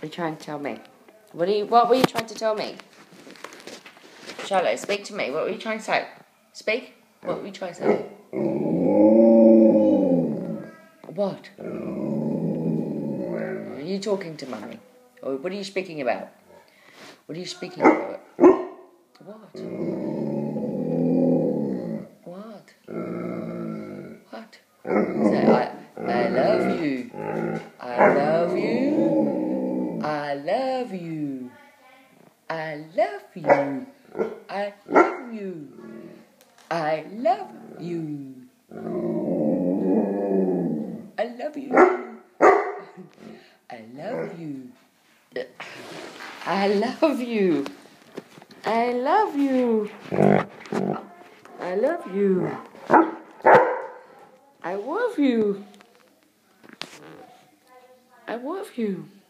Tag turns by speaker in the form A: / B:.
A: you trying to tell me? What were you trying to tell me? Sharlo, speak to me. What were you trying to say? Speak. What were you trying to say? What? Are you talking to Mummy? Or what are you speaking about? What are you speaking about? What? What? What? Say, I love you. I love you. I love you. I love you. I love you. I love you. I love you. I love you. I love you. I love you. I love you. I love you. I love you.